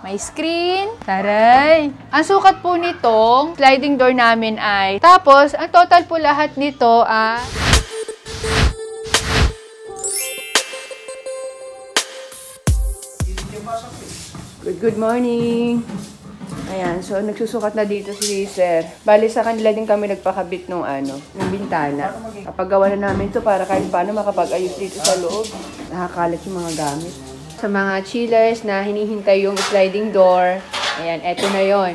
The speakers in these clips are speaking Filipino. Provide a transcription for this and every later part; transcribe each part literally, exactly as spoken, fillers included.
May screen. Taray! Ang sukat po nitong sliding door namin ay, tapos, ang total po lahat nito ay Good, good morning! Ayan, so nagsusukat na dito si Sir. Bali sa kanila din kami nagpakabit nung ano, ng bintana. Kapag gawa na namin to para kahit paano makapag-ayos dito sa loob. Nakakalat yung mga gamit. Sa mga chillers na hinihintay yung sliding door, ayan, eto na yon.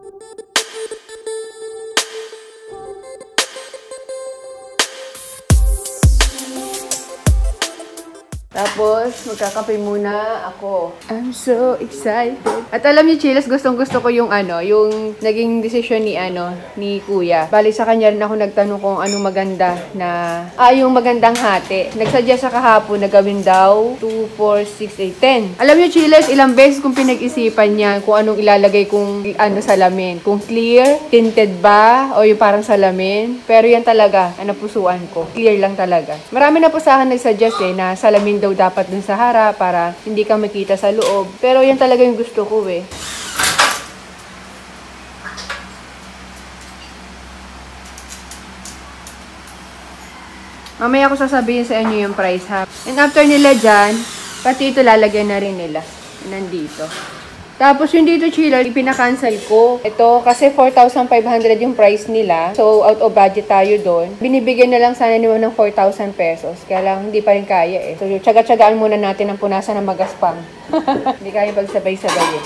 Tapos, magkakape muna ako. I'm so excited. At alam niyo, Chillas, gustong gusto ko yung ano, yung naging desisyon ni ano, ni Kuya. Bali sa kanya rin ako nagtanong kung anong maganda na, ah, yung magandang hati. Nagsuggest sa kahapon na gawin daw two, four, six, eight, ten. Alam niyo, Chillas, ilang beses kong pinag-isipan niya kung anong ilalagay kong ano salamin. Kung clear, tinted ba, o yung parang salamin. Pero yan talaga, ang napusuan ko. Clear lang talaga. Marami na po sa akin nagsuggest eh, na salamin daw dapat dun sa harap para hindi ka makita sa loob. Pero yan talaga yung gusto ko eh. Mamaya ko sasabihin sa inyo yung price ha. And after nila dyan, pati ito lalagyan na rin nila. Nandito. Tapos yung dito chiller, ipina-cancel ko. Ito, kasi four thousand five hundred yung price nila. So, out of budget tayo doon. Binibigyan na lang sana nila ng four thousand pesos. Kaya lang, hindi pa rin kaya eh. So, tsaga-tsagaan muna natin ang punasan ng magaspang. Hindi kaya pagsabay-sabay eh.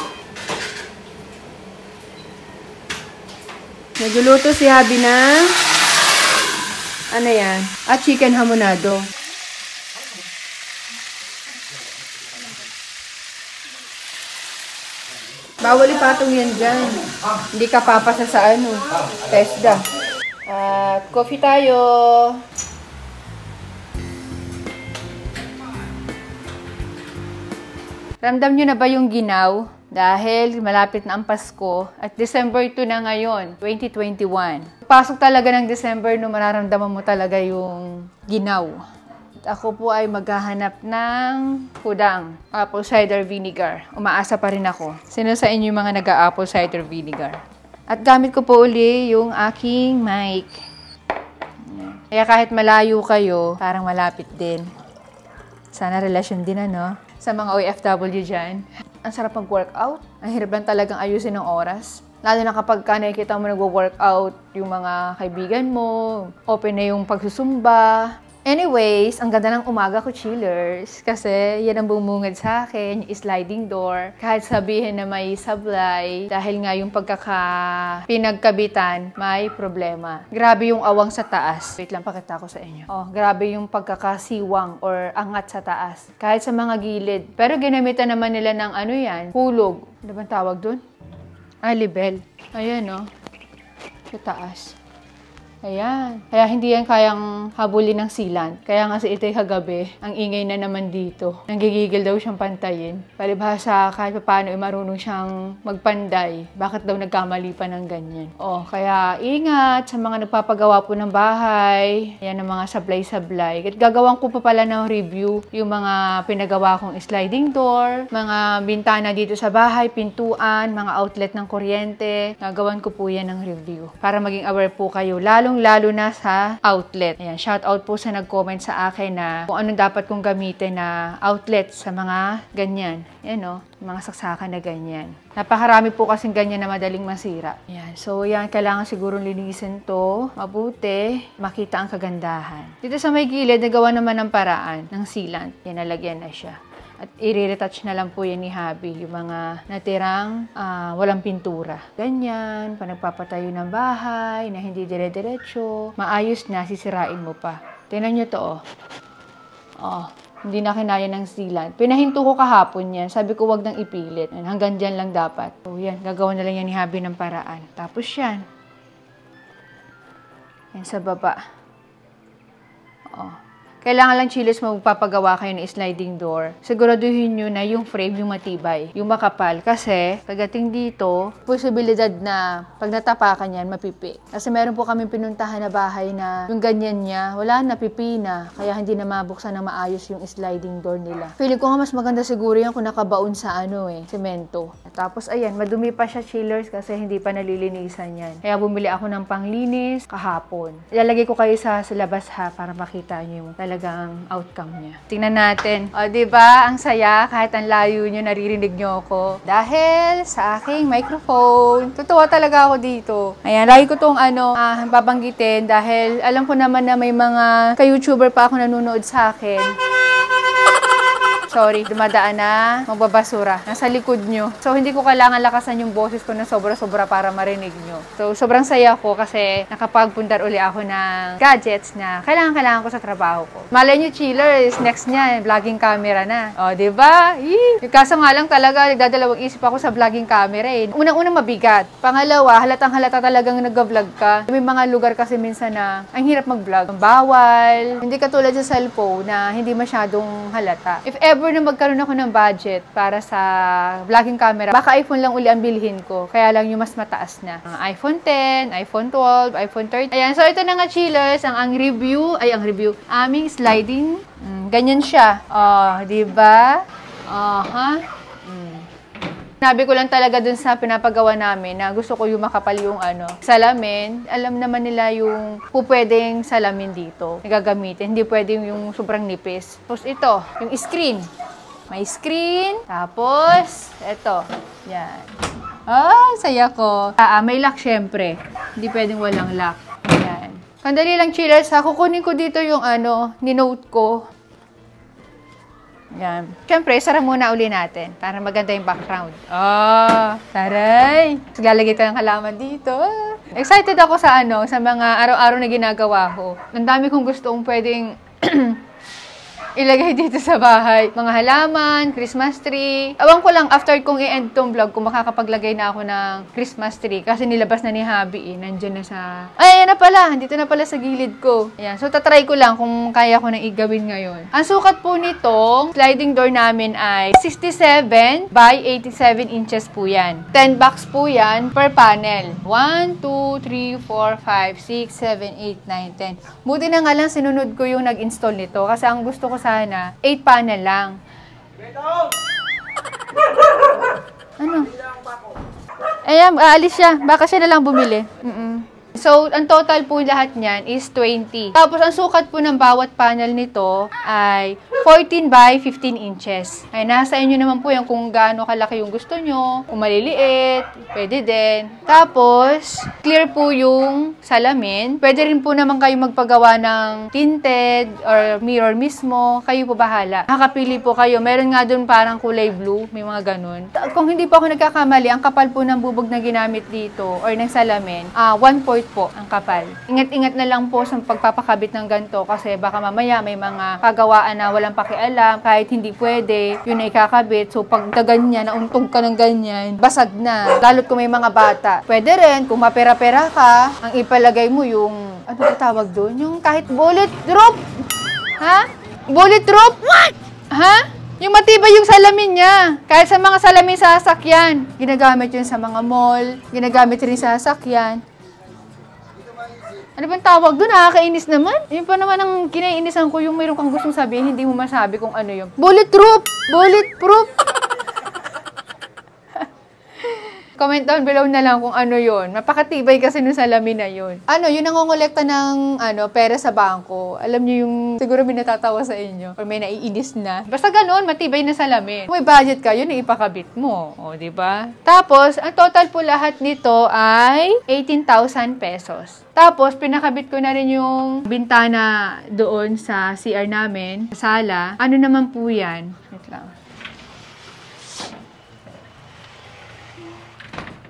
Nagluluto si Habi na ano yan? At chicken hamonado. Bawal ipatong yan dyan. Hindi ka papasa sa ano. Tesda. At coffee tayo. Ramdam nyo na ba yung ginaw? Dahil malapit na ang Pasko at December two na ngayon, twenty twenty-one. Pasok talaga ng December no mararamdaman mo talaga yung ginaw. Ako po ay maghahanap ng pudang apple cider vinegar. Umaasa pa rin ako. Sino sa inyo yung mga nag-apple cider vinegar? At gamit ko po uli yung aking mic. Kaya kahit malayo kayo, parang malapit din. Sana relasyon din ano? Sa mga O F W dyan. Ang sarap mag-workout. Ang hirap lang talagang ayusin ng oras. Lalo na kapag ka nakikita mo nag-workout yung mga kaibigan mo, open na yung pagsusumba. Anyways, ang ganda ng umaga ko, chillers. Kasi yan ang bumungad sa akin, yung sliding door. Kahit sabihin na may sablay, dahil nga yung pagkaka pinagkabitan, may problema. Grabe yung awang sa taas. Wait lang, pakita ko sa inyo. Oh, grabe yung pagkakasiwang or angat sa taas. Kahit sa mga gilid. Pero ginamitan naman nila ng ano yan, hulog. Ano bang tawag dun? Ah, libel. Ayan, oh. Sa taas. Ayan. Kaya hindi yan kayang habulin ng sealant. Kaya nga si Itay kagabi, ang ingay na naman dito. Nanggigigil daw siyang pantayin. Palibhasa kahit paano ay marunong siyang magpanday. Bakit daw nagkamali pa ng ganyan? Oh, kaya ingat sa mga nagpapagawa po ng bahay. Ayan ang mga sablay-sablay. At gagawan ko pa pala ng review yung mga pinagawa kong sliding door, mga bintana dito sa bahay, pintuan, mga outlet ng kuryente. Gagawan ko po yan ng review. Para maging aware po kayo. Lalong lalo na sa outlet. Ayan, shout out po sa nag-comment sa akin na kung anong dapat kong gamitin na outlet sa mga ganyan. Ayan o, mga saksakan na ganyan. Napakarami po kasing ganyan na madaling masira. Ayan, so yan, kailangan siguro linisin to mabuti, makita ang kagandahan. Dito sa may gilid, nagawa naman ng paraan ng sealant. Yan, nalagyan na siya. At i-retouch na lang po yan ni Habi, yung mga natirang uh, walang pintura. Ganyan, pa nagpapatayo ng bahay, na hindi dire-diretso, maayos na, sisirain mo pa. Tingnan nyo to, oh. Oh, hindi na kinaya ng sealant. Pinahinto ko kahapon yan, sabi ko wag nang ipilit. Hanggang dyan lang dapat. So yan, gagawa na lang yan ni Habi ng paraan. Tapos yan. Yan sa baba. Oh. kailangan lang chillers magpapagawa kayo ng sliding door. Siguraduhin nyo na yung frame yung matibay, yung makapal. Kasi pagdating dito, posibilidad na pag natapakan yan, mapipi. Kasi meron po kami pinuntahan na bahay na yung ganyan niya, wala na, pipi na. Kaya hindi na mabuksan ng maayos yung sliding door nila. Feeling ko nga mas maganda siguro yan kung nakabaon sa ano eh, semento. Tapos ayan, madumi pa siya chillers kasi hindi pa nalilinisan yan. Kaya bumili ako ng panglinis kahapon. Ilalagay ko kayo sa, sa labas ha para makita nyo yung talagang outcome niya. Tingnan natin. O, diba? Ang saya. Kahit ang layo nyo, naririnig nyo ako. Dahil sa aking microphone. Tutuwa talaga ako dito. Ayan, lagi ko tong ano, ah, babanggitin dahil alam ko naman na may mga ka-YouTuber pa ako nanonood sa akin. Sorry, dumadaan na, magbabasura. Nasa likod nyo. So, hindi ko kailangan lakasan yung boses ko na sobra-sobra para marinig nyo. So, sobrang saya ko kasi nakapagpundar uli ako ng gadgets na kailangan-kailangan ko sa trabaho ko. Malay nyo, chillers, next niya, vlogging camera na. O, diba? Yung kaso nga lang talaga, nagdadalawang isip ako sa vlogging camera eh. Unang-unang mabigat. Pangalawa, halatang-halata talagang nag-vlog ka. May mga lugar kasi minsan na ang hirap mag-vlog. Bawal. Hindi katulad sa cellphone na hindi masyadong halata. If ever na magkaroon ako ng budget para sa vlogging camera, baka iPhone lang uli ang bilhin ko. Kaya lang yung mas mataas na. Uh, iPhone ten, iPhone twelve, iPhone thirteen. Ayan, so ito na nga chillers, ang, ang review, ay ang review, aming sliding. Mm, ganyan siya. Oh, diba? Oh, ha? Mm. Sabi ko lang talaga dun sa pinapagawa namin na gusto ko yung makapal yung ano, salamin. Alam naman nila yung pupwedeng salamin dito. Nagagamitin. Hindi pwedeng yung sobrang nipis. Tapos ito, yung screen. May screen. Tapos, ito. Yan. Ah, saya ko. Ah, may lock syempre. Hindi pwedeng walang lock. Yan. Kandali lang chillers ha. Kukunin ko dito yung ano, ni-note ko. Yan. Siyempre, sara muna uli natin para maganda yung background. Oh, taray! Lalagay ko ng halaman dito. Excited ako sa ano, sa mga araw-araw na ginagawa ko. Ang dami kong gustong pwedeng ilagay dito sa bahay. Mga halaman, Christmas tree. Awan ko lang, after kong i-end tong vlog, kung makakapaglagay na ako ng Christmas tree. Kasi nilabas na ni Habi eh. Nandyan na sa... Ay, ayan na pala. Dito na pala sa gilid ko. Ayan. So, tatry ko lang kung kaya ko na igawin ngayon. Ang sukat po nitong sliding door namin ay sixty-seven by eighty-seven inches po yan. ten bucks po yan per panel. one, two, three, four, five, six, seven, eight, nine, ten. Buti na nga lang sinunod ko yung nag-install nito. Kasi ang gusto ko sana, eight panel lang. Ano? Ayan, aalis siya. Baka siya na lang bumili. Mm-mm. So, ang total po lahat niyan is twenty. Tapos, ang sukat po ng bawat panel nito ay fourteen by fifteen inches. Ay, nasa inyo naman po yan kung gaano kalaki yung gusto nyo. Kung maliliit, pwede din. Tapos, clear po yung salamin. Pwede rin po naman kayo magpagawa ng tinted or mirror mismo. Kayo po bahala. Makakapili po kayo. Meron nga dun parang kulay blue. May mga ganun. Kung hindi po ako nagkakamali, ang kapal po ng bubog na ginamit dito or ng salamin, uh, one fourth po ang kapal. Ingat-ingat na lang po sa pagpapakabit ng ganito kasi baka mamaya may mga kagawaan na walang pakialam kahit hindi pwede, yun ay kakabit. So pag ganyan, nauntog ka ng ganyan, basag na. Lalo't kung may mga bata. Pwede rin, kung mapera-pera ka, ang ipalagay mo yung, ano ba tawag doon? Yung kahit bullet drop. Ha? Bullet drop? What? Ha? Yung matibay yung salamin niya. Kahit sa mga salamin sa sasakyan. Ginagamit yun sa mga mall. Ginagamit rin sa sasakyan. Ano bang tawag doon? Nakakainis naman. Yun pa naman ang kinaiinisan ko yung mayroon kang gustong sabihin, hindi mo masabi kung ano yung bulletproof! Bulletproof! Comment down below na lang kung ano yun. Mapakatibay kasi nung salamin na yun. Ano, yun ang ngongolekta ng ano, pera sa bangko. Alam niyo yung siguro may natatawa sa inyo or may naiinis na. Basta ganun, matibay na salamin. Kung may budget ka, yun ang ipakabit mo. O, diba? Tapos, ang total po lahat nito ay eighteen thousand pesos. Tapos, pinakabit ko na rin yung bintana doon sa C R namin, sa sala. Ano naman po yan? Wait lang.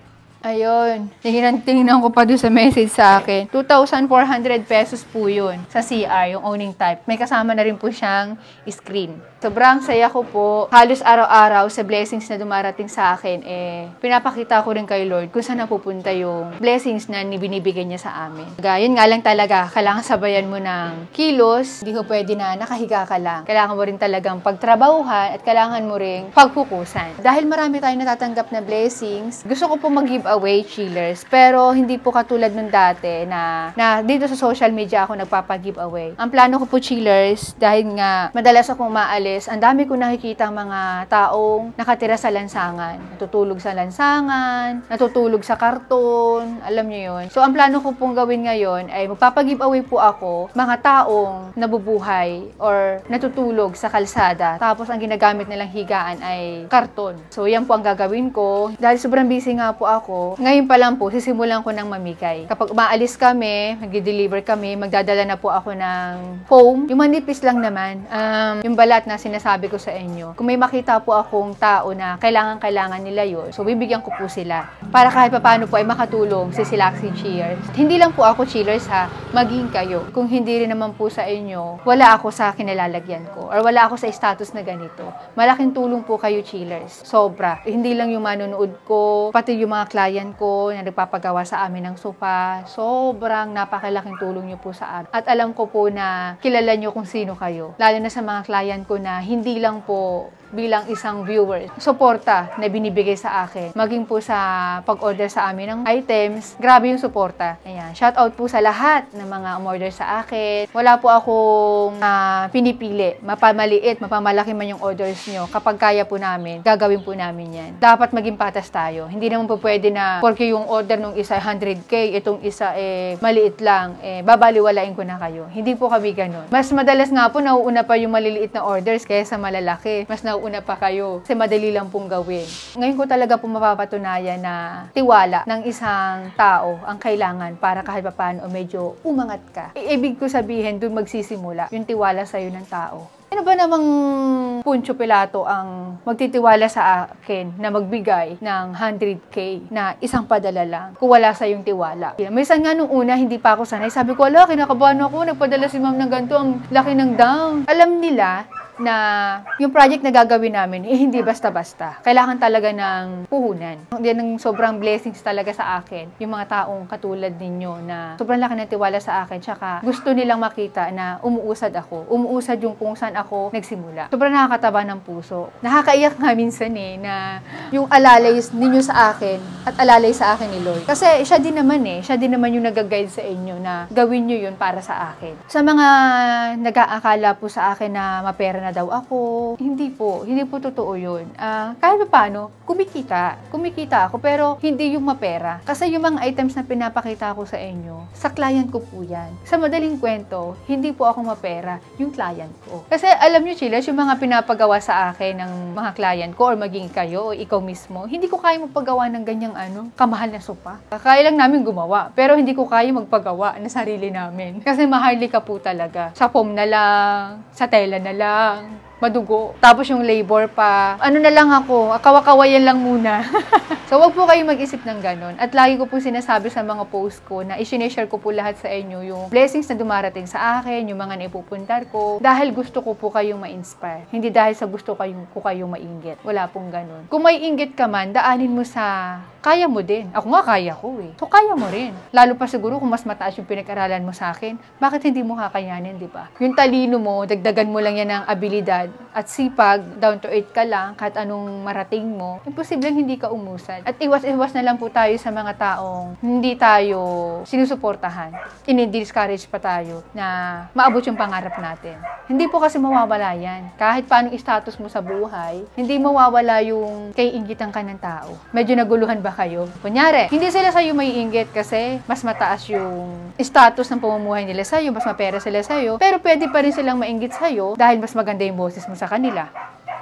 Ayun. Tingnan, tingnan ko pa doon sa message sa akin. two thousand four hundred pesos po yun sa C R, yung owning type. May kasama na rin po siyang screen. Sobrang saya ko po. Halos araw-araw sa blessings na dumarating sa akin, eh, pinapakita ko rin kay Lord kung saan napupunta yung blessings na binibigay niya sa amin. Gayun nga lang talaga, kailangan sabayan mo ng kilos. Hindi ko pwede na nakahiga ka lang. Kailangan mo rin talagang pagtrabahuhan at kailangan mo rin pagpukusan. Dahil marami tayong natatanggap na blessings, gusto ko po mag-give away, chillers. Pero hindi po katulad nung dati na, na dito sa social media ako nagpapag-giveaway. Ang plano ko po, chillers, dahil nga madalas akong maalis, ang dami ko nakikita mga taong nakatira sa lansangan. Natutulog sa lansangan, natutulog sa karton, alam niyo yun. So, ang plano ko pong gawin ngayon ay magpapag-giveaway po ako mga taong nabubuhay or natutulog sa kalsada. Tapos, ang ginagamit nilang higaan ay karton. So, yan po ang gagawin ko. Dahil sobrang busy nga po ako, ngayon pa lang po, sisimulan ko ng mamigay. Kapag umaalis kami, mag-deliver kami, magdadala na po ako ng foam. Yung manipis lang naman, um, yung balat na sinasabi ko sa inyo. Kung may makita po akong tao na kailangan-kailangan nila yun, so bibigyan ko po sila. Para kahit paano po ay makatulong si Silaksi Cheers. Hindi lang po ako, chillers ha, maging kayo. Kung hindi rin naman po sa inyo, wala ako sa kinalalagyan ko or wala ako sa status na ganito. Malaking tulong po kayo, chillers. Sobra. Hindi lang yung manonood ko, pati yung mga client ko na nagpapagawa sa amin ng sopa, sobrang napakalaking tulong nyo po sa amin. At alam ko po na kilala nyo kung sino kayo. Lalo na sa mga client ko na hindi lang po bilang isang viewer, suporta na binibigay sa akin. Maging po sa pag-order sa amin ng items, grabe yung suporta. Ayan, shout out po sa lahat ng mga umorder sa akin. Wala po akong uh, pinipili. Mapamaliit, mapamalaki man yung orders nyo. Kapag kaya po namin, gagawin po namin yan. Dapat maging patas tayo. Hindi naman po pwede na, porque yung order nung isa one hundred K, itong isa eh maliit lang, eh babaliwalain ko na kayo. Hindi po kami ganun. Mas madalas nga po, nauuna pa yung maliliit na orders kaysa malalaki. Mas nauuna pa kayo. Kasi madali lang pong gawin. Ngayon ko talaga po mapapatunayan na tiwala ng isang tao ang kailangan para kahit papaano o medyo umangat ka. Ibig ko sabihin, dun magsisimula yung tiwala sa'yo ng tao. Ano ba namang Poncio Pilato ang magtitiwala sa akin na magbigay ng one hundred K na isang padala lang kung wala sa yung tiwala? Minsan nga nung una, hindi pa ako sanay. Sabi ko, ala, kinakabahan ako, nagpadala si ma'am ng ganito, ang laki ng down. Alam nila na yung project na gagawin namin, eh, hindi basta-basta. Kailangan talaga ng puhunan. Yan ang sobrang blessings talaga sa akin. Yung mga taong katulad ninyo na sobrang laki ng tiwala sa akin, tsaka gusto nilang makita na umuusad ako. Umuusad yung kung saan ako nagsimula. Sobrang nakakataba ng puso. Nakakaiyak nga minsan eh, na yung alalay ninyo sa akin at alalay sa akin ni Lord. Kasi siya din naman eh, siya din naman yung nag-guide sa inyo na gawin nyo yun para sa akin. Sa mga nag-aakala po sa akin na mapera na daw ako, hindi po, hindi po totoo yun. Uh, kahit pa paano, kumikita. Kumikita ako, pero hindi yung mapera. Kasi yung mga items na pinapakita ko sa inyo, sa client ko po yan. Sa madaling kwento, hindi po ako mapera, yung client ko. Kasi alam nyo, chillers, yung mga pinapagawa sa akin ng mga client ko or maging kayo o ikaw mismo, hindi ko kaya magpagawa ng ganyang ano, kamahal na sopa. Kaya lang namin gumawa, pero hindi ko kaya magpagawa na sarili namin. Kasi maharlika po talaga. Sa foam na lang, sa tela na lang, madugo. Tapos yung labor pa. Ano na lang ako, kawakawayan lang muna. So, wag po kayong mag-isip ng ganun. At lagi ko po sinasabi sa mga post ko na i-share ko po lahat sa inyo yung blessings na dumarating sa akin, yung mga naipupuntar ko. Dahil gusto ko po kayong ma-inspire. Hindi dahil sa gusto kayong, ko kayong mainggit. Wala pong ganun. Kung may inggit ka man, daanin mo sa kaya mo din. Ako nga kaya ko eh. So, kaya mo rin. Lalo pa siguro kung mas mataas yung pinag-aralan mo sa akin, bakit hindi mo kakayanin, di ba? Yung talino mo, dagdagan mo lang yan ng abilidad at sipag, down to earth ka lang, kahit anong marating mo, imposibleng hindi ka umusad. At iwas-iwas na lang po tayo sa mga taong hindi tayo sinusuportahan. Ini-discourage pa tayo na maabot yung pangarap natin. Hindi po kasi mawawala yan. Kahit paano status mo sa buhay, hindi mawawala yung kay inggitan ka ng tao. Medyo naguluhan ba kayo? Kunyari, hindi sila sa'yo may inggit kasi mas mataas yung status ng pamumuhay nila sa'yo, mas mapera sila sa'yo, pero pwede pa rin silang mainggit sa'yo dahil mas maganda yung boses mo sa kanila.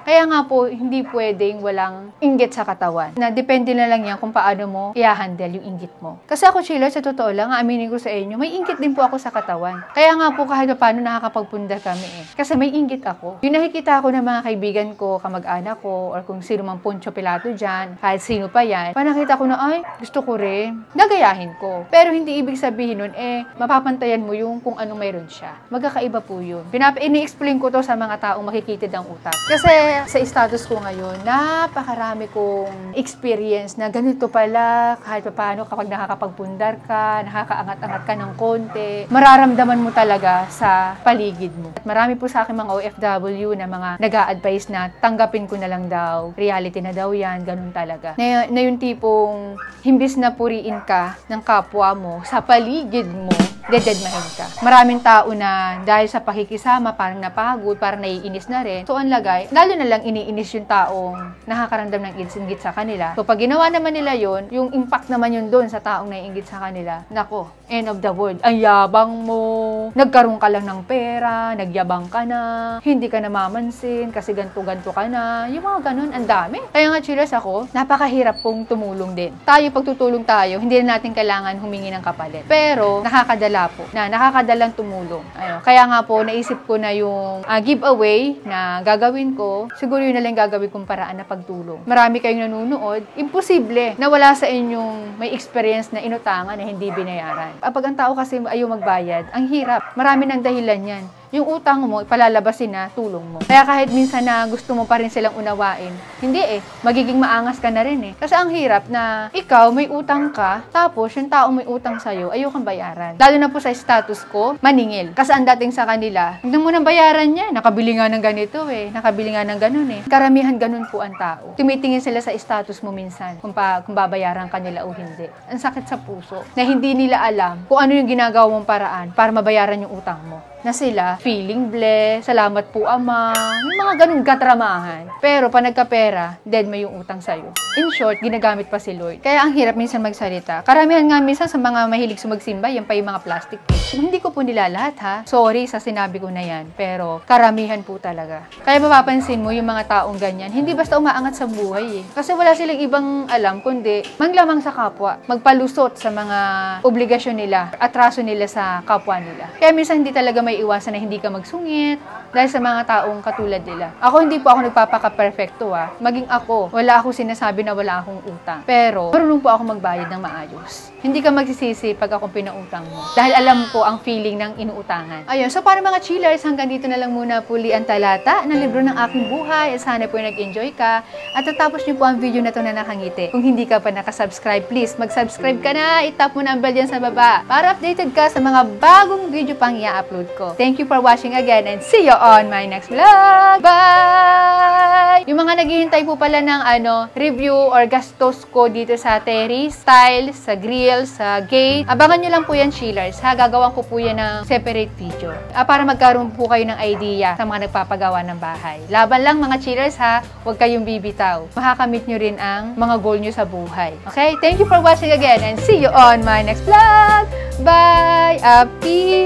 Kaya nga po, hindi pwedeng walang inggit sa katawan. Na depende na lang yan kung paano mo i-handle yung inggit mo. Kasi ako, chiller, sa totoo lang, aaminin ko sa inyo, may inggit din po ako sa katawan. Kaya nga po, kahit paano nakakapagpundar kami eh. Kasi may inggit ako. Yung nakikita ko ng mga kaibigan ko, kamag-anak ko, or kung sino mang Poncho Pilato dyan, kahit sino pa yan, panakita ko na, ay, gusto ko rin, gagayahin ko. Pero hindi ibig sabihin nun, eh, mapapantayan mo yung kung ano mayroon siya. Magkakaiba po yun. Pinap- ini-explain ko to sa mga taong makikitid ang utak. Kasi sa status ko ngayon, napakarami kong experience na ganito pala, kahit paano kapag nakakapagpundar ka, nakakaangat-angat ka ng konti, mararamdaman mo talaga sa paligid mo. At marami po sa akin mga O F W na mga nag-a-advise na tanggapin ko na lang daw, reality na daw yan, ganun talaga. Na, na yung tipong, himbis na puriin ka ng kapwa mo, sa paligid mo, dededmahin ka. Maraming tao na dahil sa pakikisama, parang napagod, parang naiinis na rin. So, ang lagay, lalo na lang iniinis yung taong nakakaramdam ng inggit sa kanila. So, pag ginawa naman nila yon, yung impact naman yun doon sa taong naiinggit sa kanila, nako, end of the world. Ang yabang mo, nagkaroon ka lang ng pera, nagyabang ka na, hindi ka namamansin, kasi ganto-ganto ka na, yung mga ganun, ang dami. Kaya nga, chillers, ako, napakahirap pong tumulong din. Tayo, pag tutulong tayo, hindi na natin kailangan humingi ng kapalit. Pero, nakakadala po, na nakakadalang tumulong. Ayun. Kaya nga po, naisip ko na yung uh, giveaway na gagawin ko, siguro yun na lang gagawin kong paraan na pagtulong. Marami kayong nanonood, imposible na wala sa inyong may experience na inutangan na hindi binayaran. Kapag ang tao kasi ayaw magbayad, ang hirap. Marami ng dahilan yan. Yung utang mo, ipalalabasin na tulong mo. Kaya kahit minsan na gusto mo pa rin silang unawain, hindi eh, magiging maangas ka na rin eh. Kasi ang hirap na ikaw may utang ka, tapos yung taong may utang sa'yo, ayaw kang bayaran. Lalo na po sa status ko, maningil. Kasi ang dating sa kanila, hindi mo nang bayaran niya, nakabili nga ng ganito eh, nakabili nga ng ganun eh. Karamihan ganun po ang tao. Tumitingin sila sa status mo minsan, kung, pa, kung babayaran ka nila o hindi. Ang sakit sa puso, na hindi nila alam kung ano yung ginagawa mong paraan para mabayaran yung utang mo. Na sila, feeling blessed, salamat po ama, yung mga ganun katramahan. Pero pa nagkapera, dead may yung utang sa'yo. In short, ginagamit pa si Lord. Kaya ang hirap minsan magsalita. Karamihan nga minsan sa mga mahilig sumagsimba, yan pa yung mga plastic plates. Hindi ko po nila lahat ha. Sorry sa sinabi ko na yan. Pero karamihan po talaga. Kaya mapapansin mo yung mga taong ganyan, hindi basta umaangat sa buhay eh. Kasi wala silang ibang alam, kundi manglamang sa kapwa. Magpalusot sa mga obligasyon nila, atraso nila sa kapwa nila. Kaya minsan hindi talaga may iwasan na hindi ka magsungit dahil sa mga taong katulad nila. Ako hindi po ako nagpapaka-perfecto ah. Maging ako, wala ako sinasabi na wala akong utang. Pero, marunong po ako magbayad ng maayos. Hindi ka magsisisi pag ako pinautang mo. Dahil alam ko ang feeling ng inuutangan. Ayun, so para mga chillers, hanggang dito na lang muna puli ang talata ng libro ng aking buhay. Sana po nag-enjoy ka. At tatapos niyo po ang video na to na nakangiti. Kung hindi ka pa nakasubscribe, please mag-subscribe ka na. I-tap mo na ang bell dyan sa baba para updated ka sa mga bagong video pang i-upload ko. Thank you for watching again and see you on my next vlog. Bye! Yung mga naghihintay po pala ng ano, review or gastos ko dito sa terrace, tiles, sa grill, sa gate. Abangan nyo lang po yan, chillers. Ha? Gagawan ko po yan ng separate video. Ah, para magkaroon po kayo ng idea sa mga nagpapagawa ng bahay. Laban lang mga chillers ha. Huwag kayong bibitaw. Makakamit nyo rin ang mga goal nyo sa buhay. Okay? Thank you for watching again and see you on my next vlog. Bye! Happy